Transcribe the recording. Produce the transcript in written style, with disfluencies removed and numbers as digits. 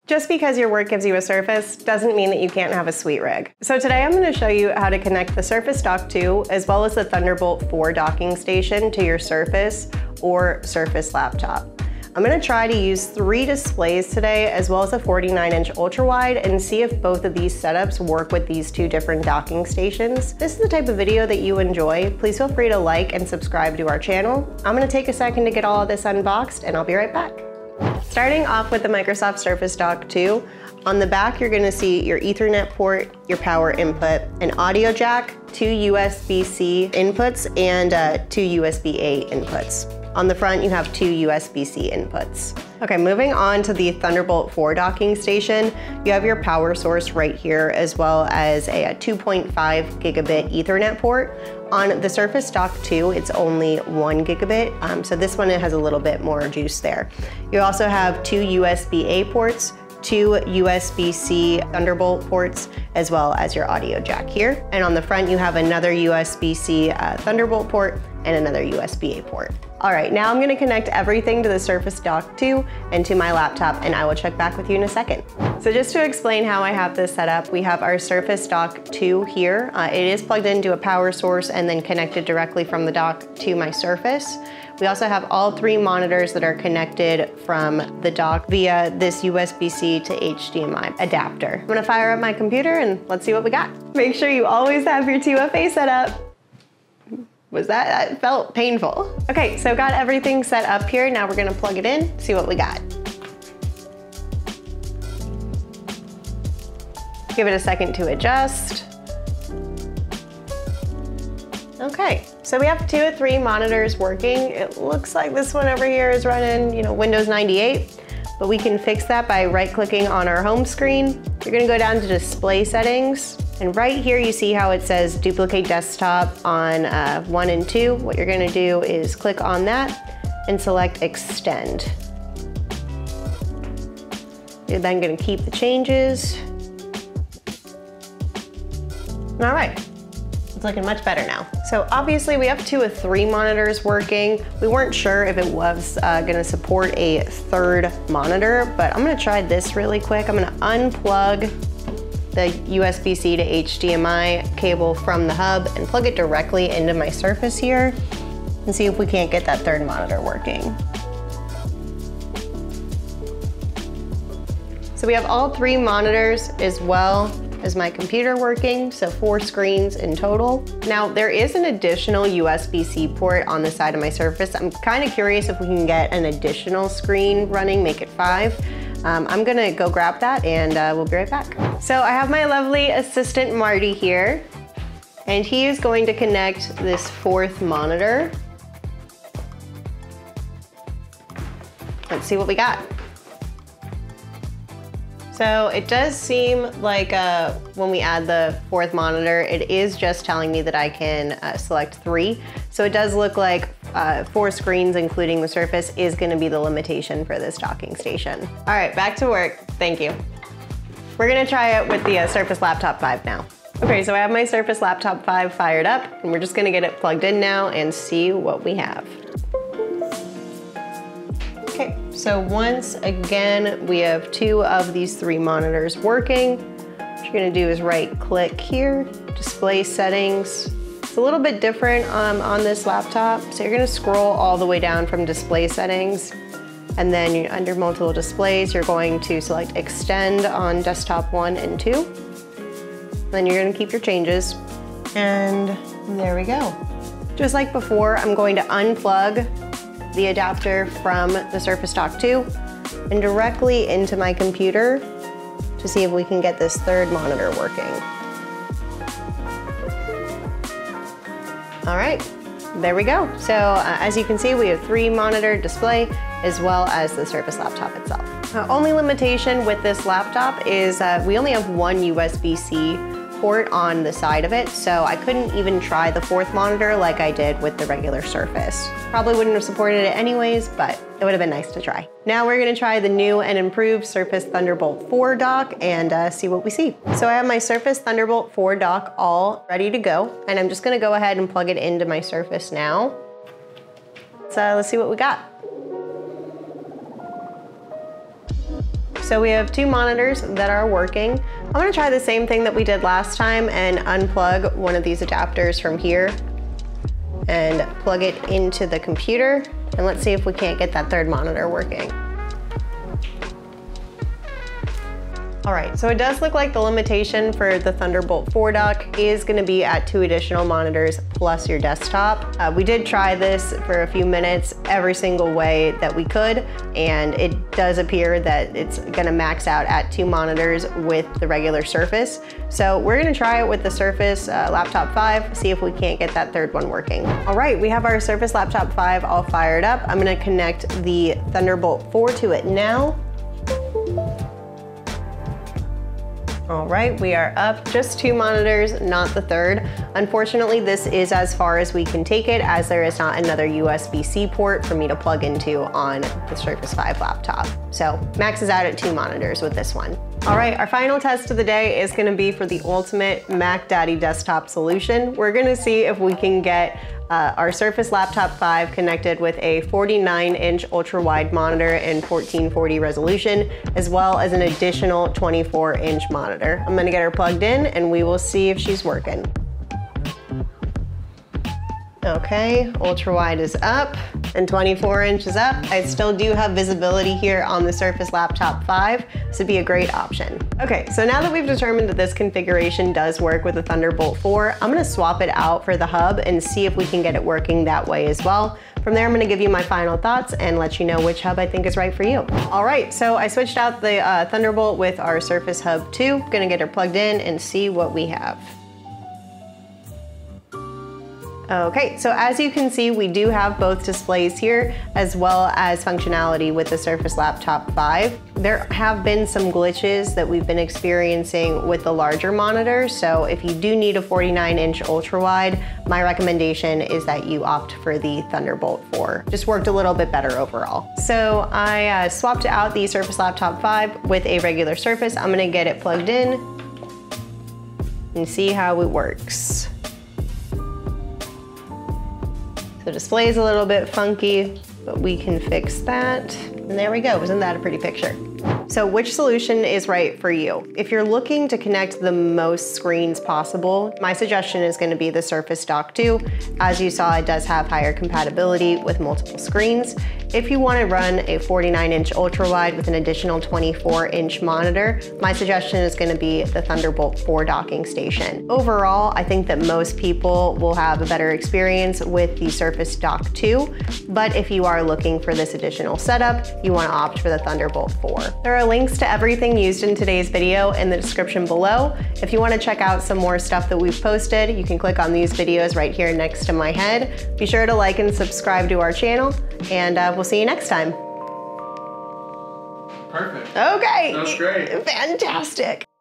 Just because your work gives you a Surface doesn't mean that you can't have a sweet rig. So today I'm going to show you how to connect the Surface Dock 2 as well as the Thunderbolt 4 docking station to your Surface or Surface laptop. I'm going to try to use 3 displays today as well as a 49-inch ultrawide and see if both of these setups work with these 2 different docking stations. If this is the type of video that you enjoy, please feel free to like and subscribe to our channel. I'm going to take a second to get all of this unboxed and I'll be right back. Starting off with the Microsoft Surface Dock 2, on the back you're going to see your Ethernet port, your power input, an audio jack, 2 USB-C inputs, and 2 USB-A inputs. On the front you have 2 USB-C inputs. Okay, moving on to the Thunderbolt 4 docking station, you have your power source right here as well as a 2.5 gigabit Ethernet port. On the Surface Dock 2, it's only 1 gigabit, so this one it has a little bit more juice there. You also have 2 USB-A ports, 2 USB-C Thunderbolt ports, as well as your audio jack here. And on the front, you have another USB-C Thunderbolt port and another USB-A port. All right, now I'm gonna connect everything to the Surface Dock 2 and to my laptop, and I will check back with you in a second. So just to explain how I have this set up, we have our Surface Dock 2 here. It is plugged into a power source and then connected directly from the dock to my Surface. We also have all 3 monitors that are connected from the dock via this USB-C to HDMI adapter. I'm gonna fire up my computer and let's see what we got. Make sure you always have your 2FA set up. That felt painful. Okay, so got everything set up here. Now we're gonna plug it in, see what we got. Give it a second to adjust. Okay, so we have 2 of 3 monitors working. It looks like this one over here is running, Windows 98, but we can fix that by right-clicking on our home screen. You're gonna go down to display settings, and right here you see how it says duplicate desktop on 1 and 2. What you're gonna do is click on that and select extend. You're then gonna keep the changes. All right. It's looking much better now. So obviously we have 2 of 3 monitors working. We weren't sure if it was gonna support a 3rd monitor, but I'm gonna try this really quick. I'm gonna unplug the USB-C to HDMI cable from the hub and plug it directly into my Surface here and see if we can't get that 3rd monitor working. So we have all 3 monitors as well as my computer working, so 4 screens in total. Now there is an additional USB-C port on the side of my Surface. I'm kind of curious if we can get an additional screen running, make it 5. I'm gonna go grab that and we'll be right back. So I have my lovely assistant Marty here, and he is going to connect this 4th monitor. Let's see what we got. So it does seem like when we add the 4th monitor, it is just telling me that I can select 3. So it does look like 4 screens, including the Surface, is gonna be the limitation for this docking station. All right, back to work, thank you. We're gonna try it with the Surface Laptop 5 now. Okay, so I have my Surface Laptop 5 fired up, and we're just gonna get it plugged in now and see what we have. Okay, so once again, we have 2 of these 3 monitors working. What you're gonna do is right click here, display settings. It's a little bit different on this laptop. So you're gonna scroll all the way down from display settings, and then under multiple displays, you're going to select extend on desktop 1 and 2. Then you're gonna keep your changes, and there we go. Just like before, I'm going to unplug the adapter from the Surface Dock 2 and directly into my computer to see if we can get this 3rd monitor working. All right, there we go. So as you can see, we have 3 monitor display as well as the Surface Laptop itself. Only limitation with this laptop is we only have 1 USB-C port on the side of it, so I couldn't even try the 4th monitor like I did with the regular Surface. Probably wouldn't have supported it anyways, but it would have been nice to try. Now we're gonna try the new and improved Surface Thunderbolt 4 dock and see what we see. So I have my Surface Thunderbolt 4 dock all ready to go, and I'm just gonna go ahead and plug it into my Surface now. So let's see what we got. so we have 2 monitors that are working. I'm gonna try the same thing that we did last time and unplug one of these adapters from here and plug it into the computer. And let's see if we can't get that 3rd monitor working. All right, so it does look like the limitation for the Thunderbolt 4 dock is gonna be at 2 additional monitors plus your desktop. We did try this for a few minutes every single way that we could, and it does appear that it's gonna max out at 2 monitors with the regular Surface. So we're gonna try it with the Surface Laptop 5, see if we can't get that 3rd one working. All right, we have our Surface Laptop 5 all fired up. I'm gonna connect the Thunderbolt 4 to it now. All right, we are up, just 2 monitors, not the 3rd. Unfortunately, this is as far as we can take it, as there is not another USB-C port for me to plug into on the Surface 5 laptop. So maxes out at 2 monitors with this one. All right, our final test of the day is gonna be for the ultimate Mac Daddy desktop solution. We're gonna see if we can get our Surface Laptop 5 connected with a 49-inch ultra-wide monitor in 1440 resolution, as well as an additional 24-inch monitor. I'm gonna get her plugged in and we will see if she's working. Okay, ultra-wide is up and 24-inch is up. I still do have visibility here on the Surface Laptop 5. This would be a great option. Okay, so now that we've determined that this configuration does work with the Thunderbolt 4, I'm gonna swap it out for the hub and see if we can get it working that way as well. From there, I'm gonna give you my final thoughts and let you know which hub I think is right for you. All right, so I switched out the Thunderbolt with our Surface Hub 2. Gonna get her plugged in and see what we have. Okay, so as you can see, we do have both displays here, as well as functionality with the Surface Laptop 5. There have been some glitches that we've been experiencing with the larger monitor, so if you do need a 49-inch ultra-wide, my recommendation is that you opt for the Thunderbolt 4. Just worked a little bit better overall. So I swapped out the Surface Laptop 5 with a regular Surface. I'm gonna get it plugged in and see how it works. The display is a little bit funky, but we can fix that. And there we go, isn't that a pretty picture? So which solution is right for you? If you're looking to connect the most screens possible, my suggestion is going to be the Surface Dock 2. As you saw, it does have higher compatibility with multiple screens. If you want to run a 49-inch ultra-wide with an additional 24-inch monitor, my suggestion is going to be the Thunderbolt 4 docking station. Overall, I think that most people will have a better experience with the Surface Dock 2, but if you are looking for this additional setup, you want to opt for the Thunderbolt 4. There are links to everything used in today's video in the description below. If you want to check out some more stuff that we've posted, you can click on these videos right here next to my head. Be sure to like and subscribe to our channel, and we'll see you next time. Perfect. Okay. That's great. Fantastic.